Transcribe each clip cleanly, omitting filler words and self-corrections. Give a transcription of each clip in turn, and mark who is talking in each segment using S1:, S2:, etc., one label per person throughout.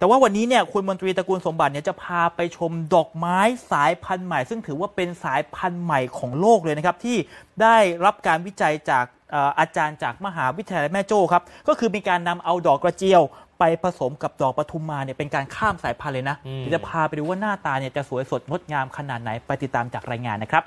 S1: แต่ว่าวันนี้เนี่ยคุณมนตรีตระกูลสมบัติเนี่ยจะพาไปชมดอกไม้สายพันธุ์ใหม่ซึ่งถือว่าเป็นสายพันธุ์ใหม่ของโลกเลยนะครับที่ได้รับการวิจัยจากอาจารย์จากมหาวิทยาลัยแม่โจ้ครับก็คือมีการนำเอาดอกกระเจียวไปผสมกับดอกปทุมมาเนี่ยเป็นการข้ามสายพันธุ์เลยนะจะพาไปดูว่าหน้าตาเนี่ยจะสวยสดงดงามขนาดไหนไปติดตามจากรายงานนะครับ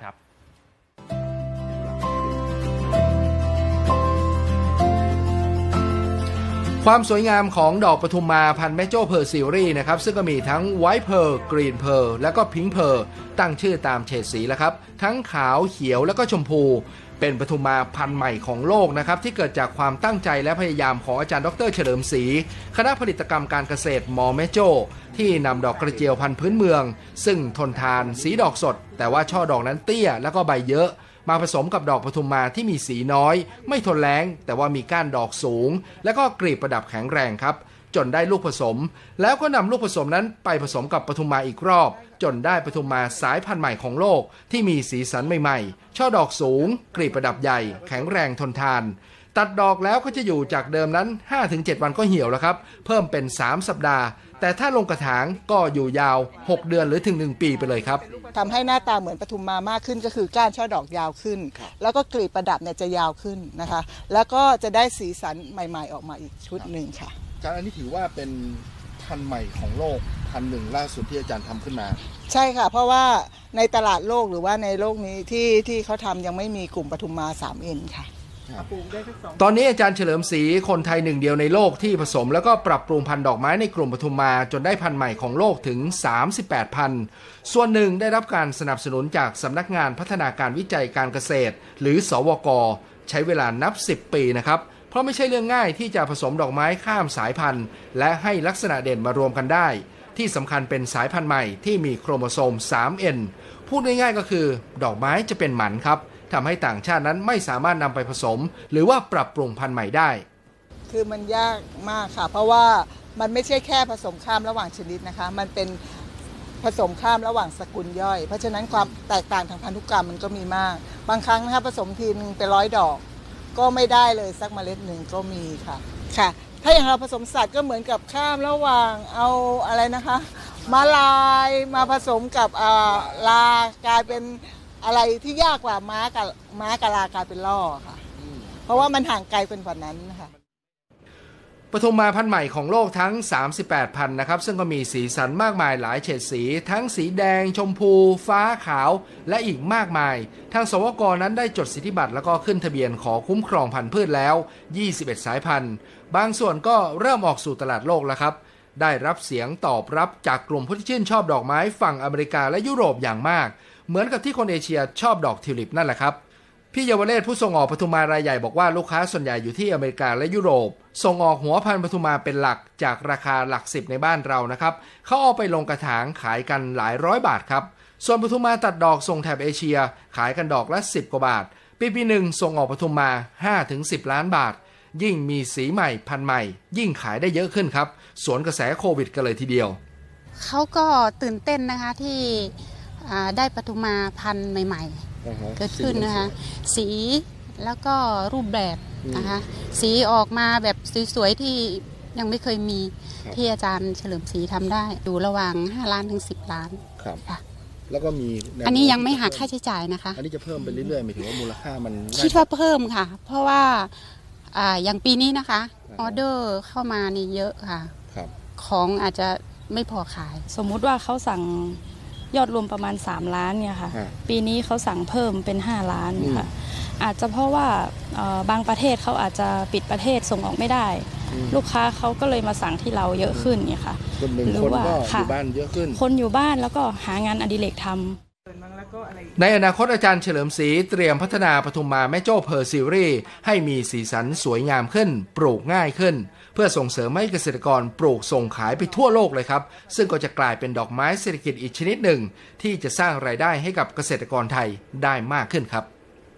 S2: ความสวยงามของดอกปทุมมาพันธุ์แม่โจ้เพอร์ซีรีส์นะครับซึ่งก็มีทั้งไวท์เพอร์กรีนเพอร์และก็พิงค์เพอร์ตั้งชื่อตามเฉดสีแล้วครับทั้งขาวเขียวและก็ชมพูเป็นปทุมมาพันธุ์ใหม่ของโลกนะครับที่เกิดจากความตั้งใจและพยายามของอาจารย์ดร.เฉลิมศรีคณะผลิตกรรมการเกษตรม.แม่โจ้ที่นำดอกกระเจียวพันธุ์พื้นเมืองซึ่งทนทานสีดอกสดแต่ว่าช่อดอกนั้นเตี้ยแล้วก็ใบเยอะมาผสมกับดอกปทุมมาที่มีสีน้อยไม่ทนแล้งแต่ว่ามีก้านดอกสูงและก็กลีบประดับแข็งแรงครับจนได้ลูกผสมแล้วก็นำลูกผสมนั้นไปผสมกับปทุมมาอีกรอบจนได้ปทุมมาสายพันธุ์ใหม่ของโลกที่มีสีสันใหม่ๆช่อดอกสูงกลีบประดับใหญ่แข็งแรงทนทานตัดดอกแล้วก็จะอยู่จากเดิมนั้น 5-7 วันก็เหี่ยวแล้วครับเพิ่มเป็น3 สัปดาห์แต่ถ้าลงกระถางก็อยู่ยาว6 เดือนหรือถึง1 ปีไปเลยครับ
S3: ทำให้หน้าตาเหมือนปทุมมามากขึ้นก็คือก้านช่อดอกยาวขึ้นแล้วก็กลีบประดับเนี่ยจะยาวขึ้นนะคะแล้วก็จะได้สีสันใหม่ๆออกมาอีกชุดหนึ่งค่ะ
S4: อาจารย์อันนี้ถือว่าเป็นพันธุ์ใหม่ของโลกพันธุ์หนึ่งล่าสุดที่อาจารย์ทำขึ้นมา
S3: ใช่ค่ะเพราะว่าในตลาดโลกหรือว่าในโลกนี้ที่เขาทำยังไม่มีกลุ่มปทุมมา 3N ค่ะ
S2: ตอนนี้อาจารย์เฉลิมศรีคนไทยหนึ่งเดียวในโลกที่ผสมแล้วก็ปรับปรุงพันธุ์ดอกไม้ในกลุ่มปทุมมาจนได้พันธุ์ใหม่ของโลกถึง38พันธุ์ส่วนหนึ่งได้รับการสนับสนุนจากสำนักงานพัฒนาการวิจัยการเกษตรหรือสวก.ใช้เวลานับ10 ปีนะครับเพราะไม่ใช่เรื่องง่ายที่จะผสมดอกไม้ข้ามสายพันธุ์และให้ลักษณะเด่นมารวมกันได้ที่สำคัญเป็นสายพันธุ์ใหม่ที่มีโครโมโซม 3N พูดง่ายๆก็คือดอกไม้จะเป็นหมันครับทำให้ต่างชาตินั้นไม่สามารถนำไปผสมหรือว่าปรับปรุงพันธุ์ใหม่ได้
S3: คือมันยากมากค่ะเพราะว่ามันไม่ใช่แค่ผสมข้ามระหว่างชนิดนะคะมันเป็นผสมข้ามระหว่างสกุลย่อยเพราะฉะนั้นความแตกต่างทางพันธุกรรมมันก็มีมากบางครั้งนะคะผสมทีนึงเป็น100 ดอกก็ไม่ได้เลยสักเมล็ดหนึ่งก็มีค่ะถ้าอย่างเราผสมสัตว์ก็เหมือนกับข้ามระหว่างเอาอะไรนะคะม้าลายมาผสมกับลากลายเป็นอะไรที่ยากกว่าม้ากับลากลายเป็นล่อค่ะเพราะว่ามันห่างไกลกันกว่านั้นค่ะ
S2: ปทุมมาพันธุ์ใหม่ของโลกทั้ง38พันธุ์นะครับซึ่งก็มีสีสันมากมายหลายเฉดสีทั้งสีแดงชมพูฟ้าขาวและอีกมากมายทางสวก.นั้นได้จดสิทธิบัตรแล้วก็ขึ้นทะเบียนขอคุ้มครองพันธุ์พืชแล้ว21สายพันธุ์บางส่วนก็เริ่มออกสู่ตลาดโลกแล้วครับได้รับเสียงตอบรับจากกลุ่มผู้ที่ชื่นชอบดอกไม้ฝั่งอเมริกาและยุโรปอย่างมากเหมือนกับที่คนเอเชียชอบดอกทิวลิปนั่นแหละครับพี่เยาวเรศผู้ส่งออกปทุมมารายใหญ่บอกว่าลูกค้าส่วนใหญ่อยู่ที่อเมริกาและยุโรปส่งออกหัวพันธุ์ปทุมมาเป็นหลักจากราคาหลัก10ในบ้านเรานะครับเขาเอาไปลงกระถางขายกันหลาย100 บาทครับส่วนปทุมมาตัดดอกส่งแถบเอเชียขายกันดอกละ10 กว่าบาทปีหนึ่งส่งออกปทุมมา 5-10 ล้านบาทยิ่งมีสีใหม่พันธุ์ใหม่ยิ่งขายได้เยอะขึ้นครับสวนกระแสโควิดกันเลยทีเดียว
S5: เขาก็ตื่นเต้นนะคะที่ได้ปทุมมาพันธุ์ใหม่ๆเกิดขึ้นนะคะสีแล้วก็รูปแบบนะคะสีออกมาแบบสวยๆที่ยังไม่เคยมีที่อาจารย์เฉลิมศรีทำได้อยู่ระหว่าง5 ล้านถึง10 ล้าน
S4: ครับแล้วก็มี
S5: อันนี้ยังไม่หักค่าใช้จ่ายนะคะ
S4: อันนี้จะเพิ่มไปเรื่อยๆหมายถึงว่ามูลค่ามัน
S5: คิดว่าเพิ่มค่ะเพราะว่าอย่างปีนี้นะคะออเดอร์เข้ามานี่เยอะค่ะของอาจจะไม่พอขาย
S6: สมมุติว่าเขาสั่งยอดรวมประมาณ3 ล้านเนี่ยค่ะปีนี้เขาสั่งเพิ่มเป็น5 ล้านค่ะอาจจะเพราะว่าบางประเทศเขาอาจจะปิดประเทศส่งออกไม่ได้ลูกค้าเขาก็เลยมาสั่งที่เราเยอะขึ้นเนี่ยค่ะ
S4: หรือว่าอยู่บ้านเยอะขึ้น
S6: คนอยู่บ้านแล้วก็หางานอดิเรกทำ
S2: ในอนาคตอาจารย์เฉลิมศรีเตรียมพัฒนาปทุมมาแม่โจ้เพอร์ซีรีส์ให้มีสีสันสวยงามขึ้นปลูกง่ายขึ้นเพื่อส่งเสริมให้เกษตรกรปลูกส่งขายไปทั่วโลกเลยครับซึ่งก็จะกลายเป็นดอกไม้เศรษฐกิจอีกชนิดหนึ่งที่จะสร้างรายได้ให้กับเกษตรกรไทยได้มากขึ้นครับ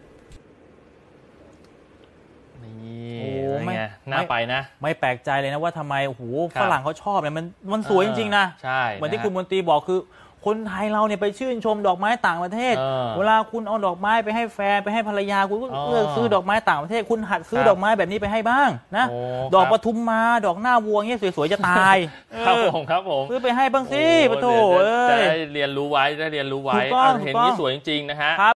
S1: ไม่น่าไปนะไม่แปลกใจเลยนะว่าทำไมโอ้โหฝรั่งเขาชอบเนี่ยมันสวยจริงๆนะใช่เหมือนที่คุณมนตรีบอกคือคนไทยเราเนี่ยไปชื่นชมดอกไม้ต่างประเทศ เวลาคุณเอาดอกไม้ไปให้แฟนไปให้ภรรยาคุณก็เลือกซื้อดอกไม้ต่างประเทศคุณหัดซื้อดอกไม้แบบนี้ไปให้บ้างนะดอกปทุมมาดอกหน้าวัวเงี้ยสวยๆจะตาย
S7: ครับผม
S1: ซื้อไปให้บ้างสิปะโถ
S7: จะได้เรียนรู้ไว้เห็นนี่สวยจริงๆนะฮะ